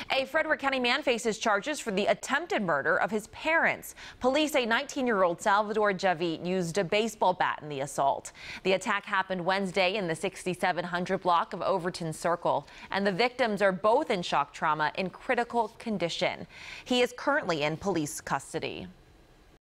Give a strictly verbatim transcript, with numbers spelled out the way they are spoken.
A Frederick County man faces charges for the attempted murder of his parents. Police say nineteen-year-old Salvador Javid used a baseball bat in the assault. The attack happened Wednesday in the sixty-seven hundred block of Overton Circle, and the victims are both in shock trauma in critical condition. He is currently in police custody.